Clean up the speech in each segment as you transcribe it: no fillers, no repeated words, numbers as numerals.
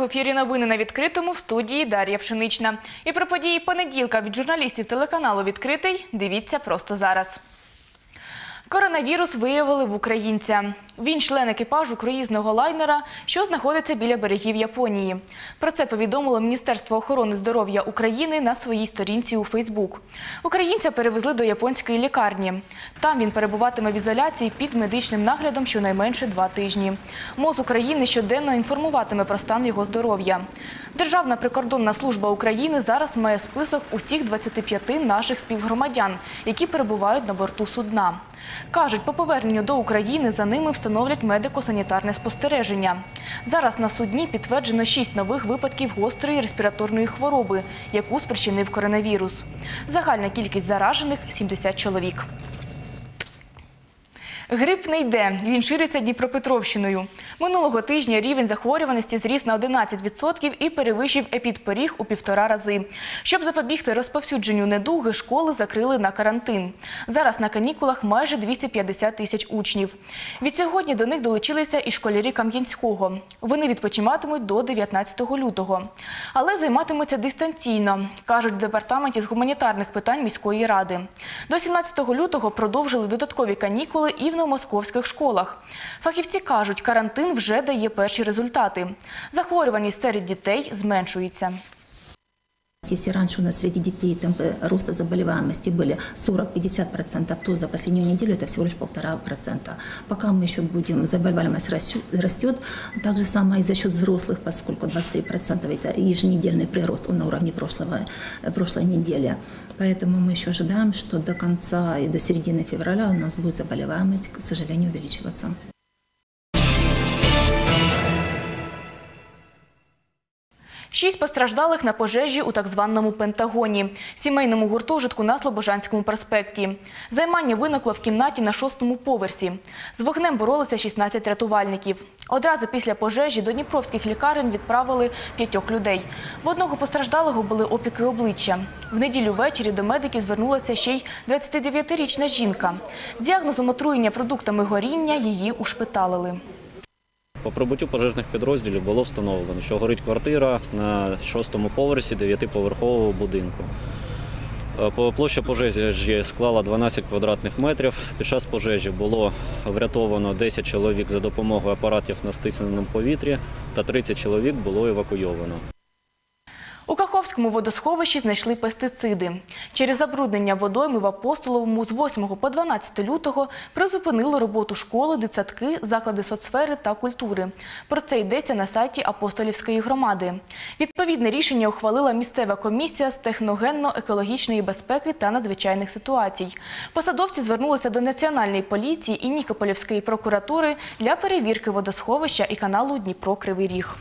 В ефірі новини на Відкритому, в студії Дар'я Пшенична. І про події понеділка від журналістів телеканалу «Відкритий» дивіться просто зараз. Коронавірус виявили в українця. Він член екіпажу круїзного лайнера, що знаходиться біля берегів Японії. Про це повідомило Міністерство охорони здоров'я України на своїй сторінці у Фейсбук. Українця перевезли до японської лікарні. Там він перебуватиме в ізоляції під медичним наглядом щонайменше 2 тижні. МОЗ України щоденно інформуватиме про стан його здоров'я. Державна прикордонна служба України зараз має список усіх 25 наших співгромадян, які перебувають на борту судна. Кажуть, по поверненню до України за ними встановлять медико-санітарне спостереження. Зараз на судні підтверджено 6 нових випадків гострої респіраторної хвороби, яку спричинив коронавірус. Загальна кількість заражених – 70 чоловік. Грип не йде, він шириться Дніпропетровщиною. Минулого тижня рівень захворюваності зріс на 11% і перевищив епідпоріг у 1,5 рази. Щоб запобігти розповсюдженню недуги, школи закрили на карантин. Зараз на канікулах майже 250 тисяч учнів. Відсьогодні до них долучилися і школярі Кам'янського. Вони відпочиватимуть до 19 лютого. Але займатимуться дистанційно, кажуть в департаменті з гуманітарних питань міської ради. До 17 лютого продовжили додаткові канікули і в новомосковських школах. Фахівці кажуть, карантин вже дає перші результати. Захворюваність серед дітей зменшується. Если раньше у нас среди детей темпы роста заболеваемости были 40-50%, то за последнюю неделю это всего лишь 1,5%. Пока мы еще будем, заболеваемость растет, так же самое и за счет взрослых, поскольку 23% это еженедельный прирост на уровне прошлой недели. Поэтому мы еще ожидаем, что до конца и до середины февраля у нас будет заболеваемость, к сожалению, увеличиваться. Шість постраждалих на пожежі у так званому Пентагоні – сімейному гуртожитку на Слобожанському проспекті. Займання виникло в кімнаті на 6-му поверсі. З вогнем боролися 16 рятувальників. Одразу після пожежі до дніпровських лікарень відправили 5 людей. В одного постраждалого були опіки обличчя. В неділю ввечері до медиків звернулася ще й 29-річна жінка. З діагнозом отруєння продуктами горіння її ушпиталили. По прибуттю пожежних підрозділів було встановлено, що горить квартира на 6-му поверсі 9-поверхового будинку. Площа пожежі склала 12 квадратних метрів. Під час пожежі було врятовано 10 чоловік за допомогою апаратів на стисненому повітрі та 30 чоловік було евакуйовано. У Каховському водосховищі знайшли пестициди. Через забруднення водойми в Апостоловому з 8 по 12 лютого призупинили роботу школи, дитсадки, заклади соцсфери та культури. Про це йдеться на сайті Апостолівської громади. Відповідне рішення ухвалила місцева комісія з техногенно-екологічної безпеки та надзвичайних ситуацій. Посадовці звернулися до Національної поліції і Нікополівської прокуратури для перевірки водосховища і каналу Дніпро-Кривий Ріг.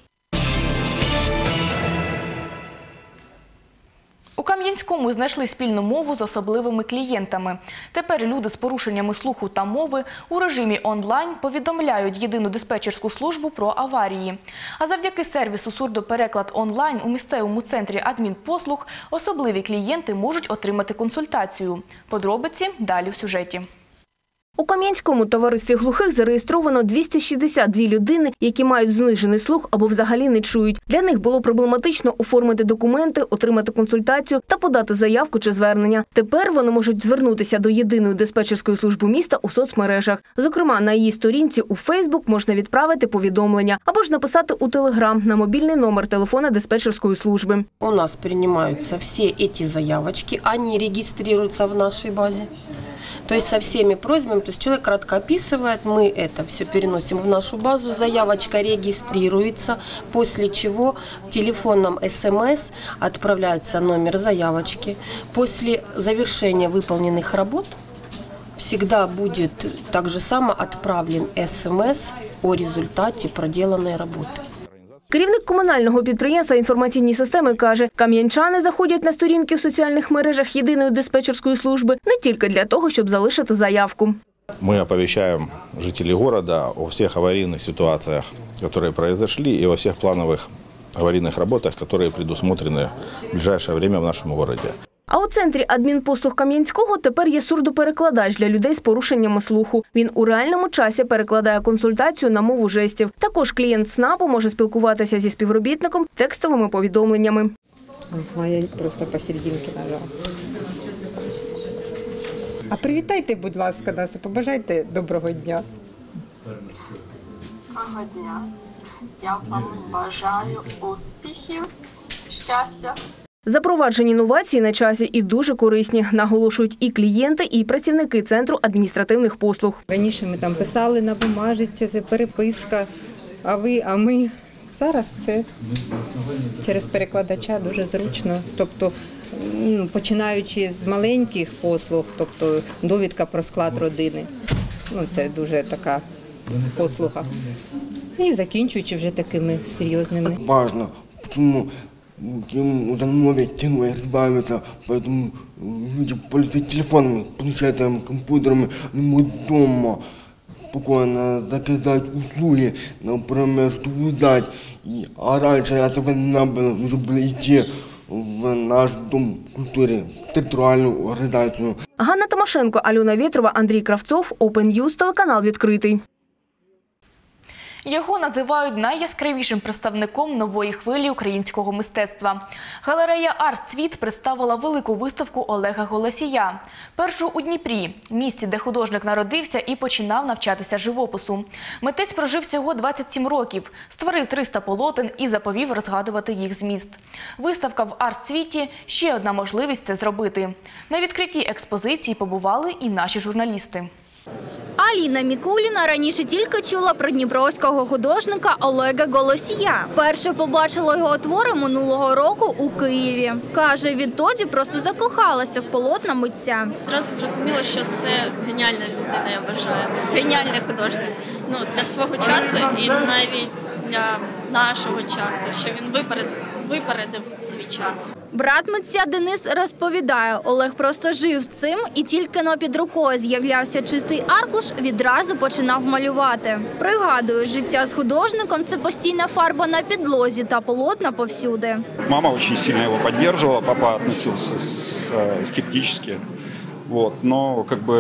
У Кам'янському знайшли спільну мову з особливими клієнтами. Тепер люди з порушеннями слуху та мови у режимі онлайн повідомляють єдину диспетчерську службу про аварії. А завдяки сервісу «Сурдопереклад онлайн» у місцевому центрі адмінпослуг особливі клієнти можуть отримати консультацію. Подробиці далі в сюжеті. У Кам'янському товаристві глухих зареєстровано 262 людини, які мають знижений слух або взагалі не чують. Для них було проблематично оформити документи, отримати консультацію та подати заявку чи звернення. Тепер вони можуть звернутися до єдиної диспетчерської служби міста у соцмережах. Зокрема, на її сторінці у Фейсбук можна відправити повідомлення або ж написати у Телеграм на мобільний номер телефона диспетчерської служби. У нас приймаються всі ці заявочки, вони реєструються в нашій базі. То есть со всеми просьбами, то есть человек кратко описывает, мы это все переносим в нашу базу, заявочка регистрируется, после чего в телефонном СМС отправляется номер заявочки. После завершения выполненных работ всегда будет так же само отправлен СМС о результате проделанной работы. Керівник комунального підприємства «Інформаційні системи» каже, кам'янчани заходять на сторінки в соціальних мережах єдиної диспетчерської служби не тільки для того, щоб залишити заявку. Мы оповещаем жителей города о всех аварийных ситуациях, которые произошли, и о всех плановых аварийных работах, которые предусмотрены в ближайшее время в нашем городе. А у центрі адмінпослуг Кам'янського тепер є сурдоперекладач для людей з порушеннями слуху. Він у реальному часі перекладає консультацію на мову жестів. Також клієнт СНАПу може спілкуватися зі співробітником текстовими повідомленнями. Я просто посерединке нажала. А привітайте, будь ласка, нас і побажайте доброго дня. Доброго дня. Я вам бажаю успіхів, щастя. Запроваджені новації на часі і дуже корисні, наголошують і клієнти, і працівники Центру адміністративних послуг. Раніше ми там писали на бумажці, це переписка, а ми зараз це через перекладача дуже зручно. Тобто, починаючи з маленьких послуг, тобто довідка про склад родини, це дуже така послуга, і закінчуючи вже такими серйозними. Важно, почему уже новые технологии развиваются, поэтому люди пользуются телефонами, планшетами, компьютерами, не могут дома спокойно заказать услуги, например, чтобы ждать. А раньше этого не было, нужно было идти в наш Дом культуры, в театральную организацию. Ганна Тимошенко, Альона Вєтрова, Андрій Кравцов, Open News, телеканал «Відкритий». Його називають найяскравішим представником нової хвилі українського мистецтва. Галерея «Арт-Світ» представила велику виставку Олега Голосія. Першу у Дніпрі, місті, де художник народився і починав навчатися живопису. Митець прожив всього 27 років, створив 300 полотен і заповів розгадувати їх зміст. Виставка в «Арт-Світі» – ще одна можливість це зробити. На відкритій експозиції побували і наші журналісти. Аліна Мікуліна раніше тільки чула про дніпровського художника Олега Голосія. Перше побачила його твори минулого року у Києві. Каже, відтоді просто закохалася в полотна митця. Зразу зрозуміло, що це геніальна людина, я вважаю. Геніальний художник. Для свого часу і навіть для нашого часу, що він випередив свій час. Брат митця Денис розповідає, Олег просто жив цим і тільки під рукою з'являвся чистий аркуш, відразу починав малювати. Пригадую, життя з художником – це постійна фарба на підлозі та полотна повсюди. Мама дуже сильно його підтримувала, папа відносився скептично, но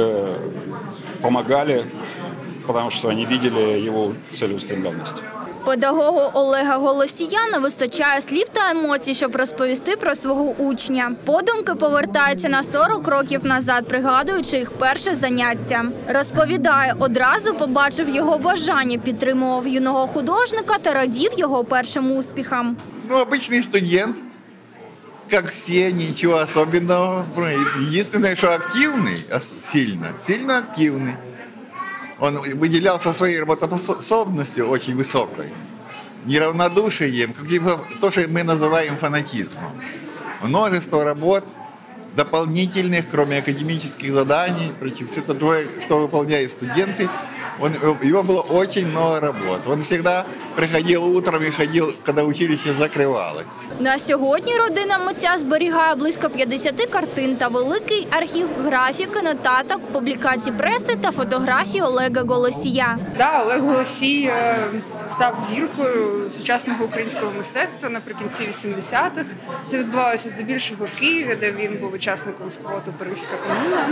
допомагали, тому що вони бачили його цілеустремленість. Педагогу Олега Голосія не вистачає слів та емоцій, щоб розповісти про свого учня. Подумки повертається на 40 років назад, пригадуючи їх перше заняття. Розповідає, одразу побачив його бажання, підтримував юного художника та радів його першим успіхам. Обычный студент, как все, ничего особенного. Единственное, что активный, сильно активный. Он выделялся своей работоспособностью очень высокой, неравнодушием, то, что мы называем фанатизмом. Множество работ дополнительных, кроме академических заданий, все это другое, что выполняют студенты. Его было очень много работ. Он всегда приходил утром и ходил, когда училище закрывалось. На сьогодні родина митця зберігає близько 50 картин та великий архів графіки, нотаток, публікацій преси та фотографій Олега Голосія. Олег Голосій став зіркою сучасного українського мистецтва наприкінці 80-х. Це відбувалося здебільшого в Києві, де він був учасником сквоту «Паризька комуна».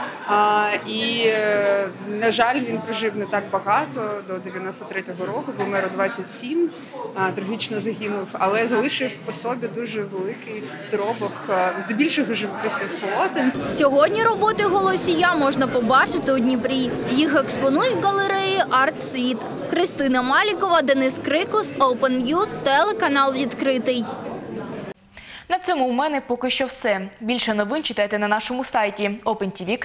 І, на жаль, він прожив не так багато, до 93-го року, помер у 27, трагічно загинув, але залишив по собі дуже великий доробок, здебільшого живописних полотен. Сьогодні роботи Голосія можна побачити у Дніпрі. Їх експонують в галереї «Арт-Світ». Христина Малікова, Денис Крикус, Open News, телеканал «Відкритий». На цьому у мене поки що все. Більше новин читайте на нашому сайті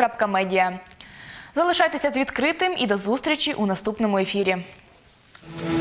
opentv.media. Залишайтеся з «Відкритим» і до зустрічі у наступному ефірі.